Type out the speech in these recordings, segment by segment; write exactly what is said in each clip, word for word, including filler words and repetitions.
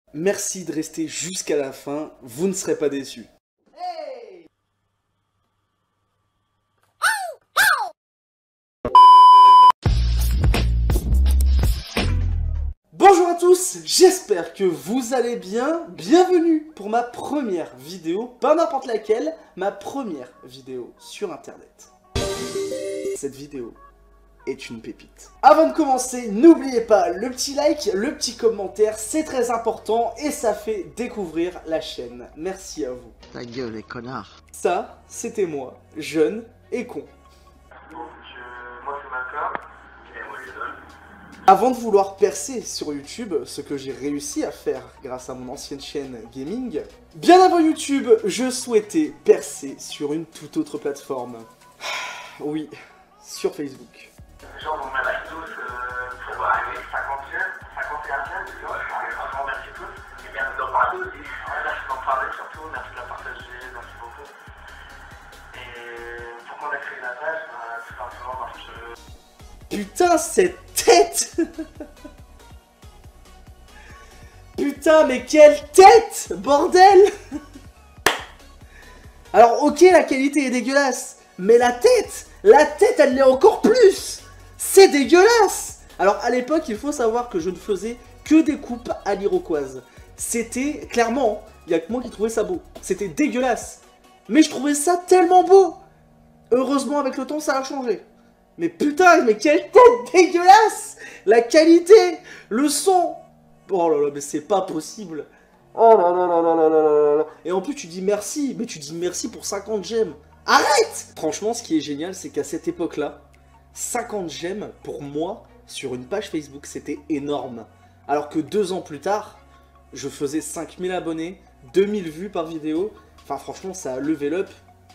Merci de rester jusqu'à la fin, vous ne serez pas déçus. Hey! Bonjour à tous, j'espère que vous allez bien. Bienvenue pour ma première vidéo, pas n'importe laquelle, ma première vidéo sur internet. Cette vidéo est une pépite. Avant de commencer, n'oubliez pas le petit like, le petit commentaire, c'est très important et ça fait découvrir la chaîne. Merci à vous. Ta gueule, les connards. Ça, c'était moi, jeune et con. Donc, euh, moi c'est Malcolm, et moi Jason. Avant de vouloir percer sur YouTube, ce que j'ai réussi à faire grâce à mon ancienne chaîne gaming, bien avant YouTube, je souhaitais percer sur une toute autre plateforme. Oui, sur Facebook. Genre, on met la tous euh, pour arriver cinquante chaînes, cinquante et un chaînes, tu vois. Franchement, merci tous. Et merci d'en parler aussi. Ouais, merci d'en parler surtout, merci de la partager, merci beaucoup. Et pourquoi on a créé la page? Bah, tout simplement parce que. Putain, cette tête! Putain, mais quelle tête! Bordel! Alors, ok, la qualité est dégueulasse, mais la tête! La tête, elle l'est encore plus! C'est dégueulasse! Alors, à l'époque, il faut savoir que je ne faisais que des coupes à l'iroquoise. C'était, clairement, il n'y a que moi qui trouvais ça beau. C'était dégueulasse. Mais je trouvais ça tellement beau! Heureusement, avec le temps, ça a changé. Mais putain, mais quelle tête dégueulasse! La qualité, le son. Oh là là, mais c'est pas possible. Oh là là là là là là là là. Et en plus, tu dis merci, mais tu dis merci pour cinquante gemmes. Arrête! Franchement, ce qui est génial, c'est qu'à cette époque-là, cinquante gemmes, pour moi, sur une page Facebook, c'était énorme. Alors que deux ans plus tard, je faisais cinq mille abonnés, deux mille vues par vidéo. Enfin, franchement, ça a level up.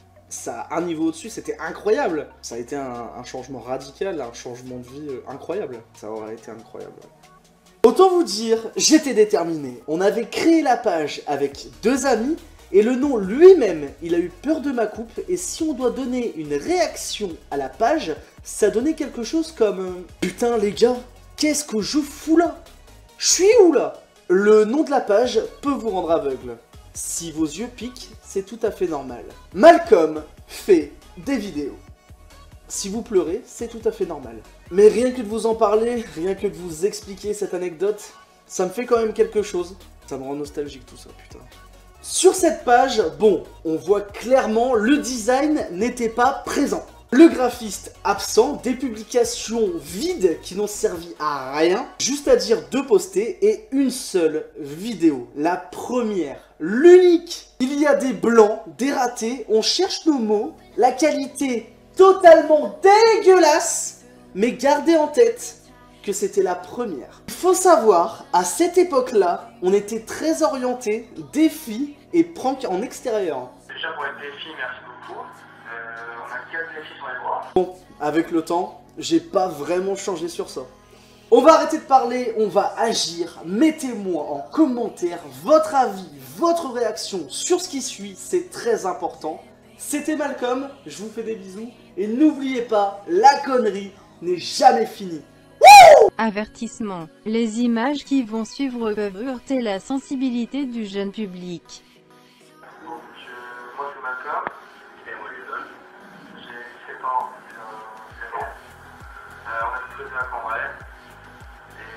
Ça a un niveau au-dessus, c'était incroyable. Ça a été un, un changement radical, un changement de vie euh, incroyable. Ça aurait été incroyable. Autant vous dire, j'étais déterminé. On avait créé la page avec deux amis, et le nom lui-même, il a eu peur de ma coupe, et si on doit donner une réaction à la page, ça donnait quelque chose comme euh, putain les gars, qu'est-ce que je fous là? Je suis où là? Le nom de la page peut vous rendre aveugle. Si vos yeux piquent, c'est tout à fait normal. Malcolm fait des vidéos. Si vous pleurez, c'est tout à fait normal. Mais rien que de vous en parler, rien que de vous expliquer cette anecdote, ça me fait quand même quelque chose. Ça me rend nostalgique tout ça, putain. Sur cette page, bon, on voit clairement le design n'était pas présent. Le graphiste absent, des publications vides qui n'ont servi à rien, juste à dire de poster et une seule vidéo. La première, l'unique. Il y a des blancs, des ratés, on cherche nos mots, la qualité totalement dégueulasse, mais gardez en tête que c'était la première. Il faut savoir, à cette époque-là, on était très orienté défis et prank en extérieur. Déjà, pour les défis, merci beaucoup. Euh, on a quatre défis sur les bras. Bon, avec le temps, j'ai pas vraiment changé sur ça. On va arrêter de parler, on va agir. Mettez-moi en commentaire votre avis, votre réaction sur ce qui suit, c'est très important. C'était Malcolm, je vous fais des bisous. Et n'oubliez pas, la connerie n'est jamais finie. Avertissement. Les images qui vont suivre peuvent heurter la sensibilité du jeune public. Donc, euh, moi c'est Malcolm, et moi Jason. J'ai sept ans, euh, sept ans. Euh, on a tous les deux à Cambrai. Et.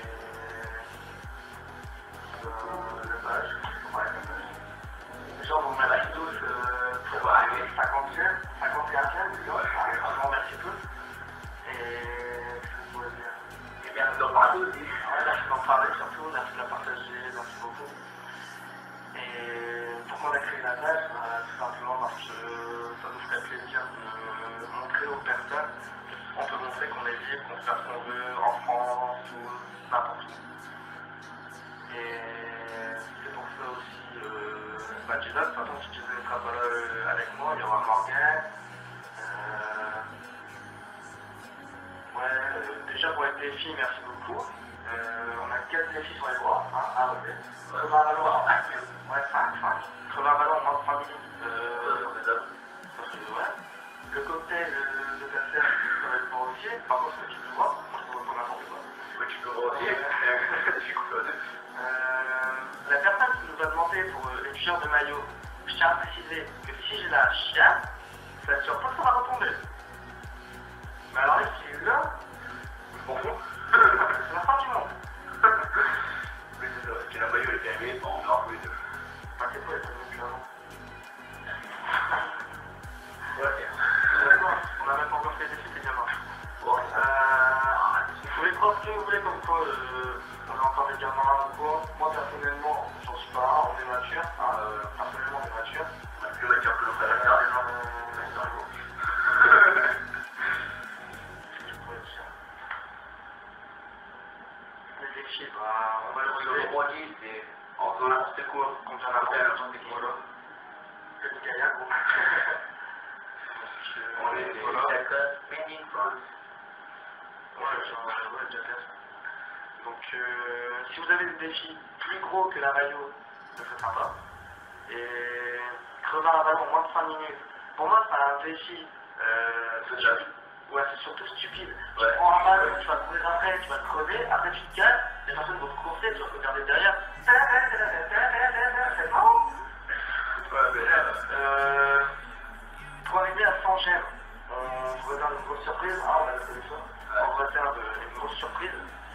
Euh, la page, ouais, la page. Genre, on met la tous euh, pour arriver cinquante chaînes, cinquante et un chaînes, tu vois. Franchement, merci tous. Et. Je pourrais dire. Et merci d'en parler aussi. Ouais, merci d'en parler surtout, merci de la partager, merci beaucoup. Et pourquoi on a créé la page? Bah, tout simplement parce que ça nous ferait plaisir de montrer aux personnes. On peut montrer qu'on est libre, qu'on fait ce qu'on veut en France ou n'importe où. Et c'est pour ça aussi, euh, bah Jason, de toute façon, si tu ne seras pas là euh, avec moi, il y aura Morgan. Euh, ouais, euh, déjà pour les défis, merci beaucoup. Euh, on a quatre défis sur les bras, hein, à relever. Crever un ballon en cinq minutes. Ouais, cinq, cinq. Crever un ballon en moins de trois minutes. Euh, parce que, ouais. Le cocktail de, de ta serre, ça va être pour aussi. Par contre, ce que tu peux voir, moi je peux voir pour n'importe quoi. Ouais, tu peux voir aussi. Euh, la personne qui nous a demandé pour euh, les t-shirts de maillot, je tiens à préciser que si j'ai la chiasse, ça assure pas que ça va retomber. Mais alors là, si là, je m'en fous. C'est la fin du monde. Mais c'est ça, si la maillot est fermée, on en a les deux. Enfin, c'est quoi, ça depuis avant. Ouais, On a même pas encore fait des sites, et bien mort. Bon, euh, vous pouvez croire ce que vous voulez comme quoi euh, on est encore des gamins ou quoi. Moi personnellement, j'en suis pas un, on est mature. Hein, euh, personnellement, on est mature. on a plus mature que l'autre à la terre, les gens. Les défis, bah, on va le Le relever. trois dix, c'est en faisant n'importe quoi, Quand on a appris à n'importe quoi. voilà. C'est du gaillac, gros. On est des Jackass made in France. Ouais, genre, ouais, Jackass. Donc, euh, si vous avez des défis plus gros que la maillot, ce serait sympa. Et crever un ballon en moins de cinq minutes, pour moi, c'est un défi. Euh, C'est déjà. Ouais, c'est surtout stupide. Ouais. Tu prends un ballon, tu vas courir après, tu vas te crever, après tu te casses, les personnes vont te courser, tu vas te regarder derrière. C'est marrant. Ouais, mais là, Euh, pour arriver à cent gemmes, on se réserve une grosse surprise. Ah, on a le téléphone. On réserve une grosse surprise.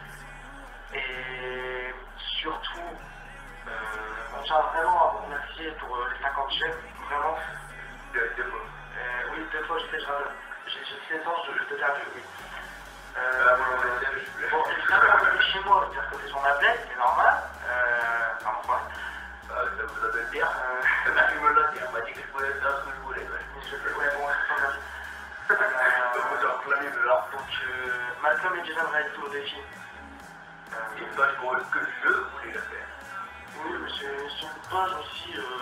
Et surtout, euh, on tient vraiment à vous remercier pour euh, les cinquante gemmes. Vraiment. c'est des fois. Euh, oui, deux fois, je sais, j'ai j'ai seize ans, je, je te perdu, oui. Euh, Là, moi, on va essayer, je suis bon, évidemment, on est chez moi, c'est-à-dire que c'est sur ma plaie, c'est normal. Euh, enfin, bon, ouais. Ah, ça vous appelle bien. Euh, C'est ma fille me l'a dit, elle m'a dit que je pouvais faire ce que je voulais. Ouais. mais je fais, ouais, bon, c'est pas grave. Donc, Euh, vous en clamer de là. donc, euh, Malcolm et Jason réalisent tout le défi. Euh, C'est une page pour ce que je voulais la faire. oui, mais c'est c'est une page aussi euh,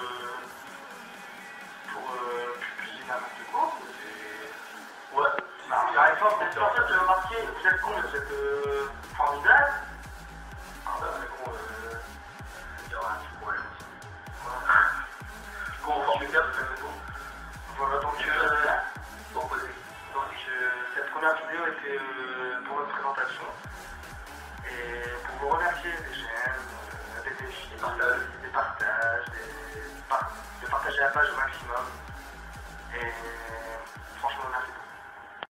pour euh, publier n'importe quoi. c'est- Ouais. Non, par exemple, c'est en fait, j'ai remarqué, vous êtes con, vous êtes euh, formidable. Ah bah, mais bon, euh, Il y aura un petit problème aussi. voilà. Conformitaire, c'est bon. Voilà, donc, euh, Proposé. donc euh, cette première vidéo était euh, pour notre présentation. Et pour vous remercier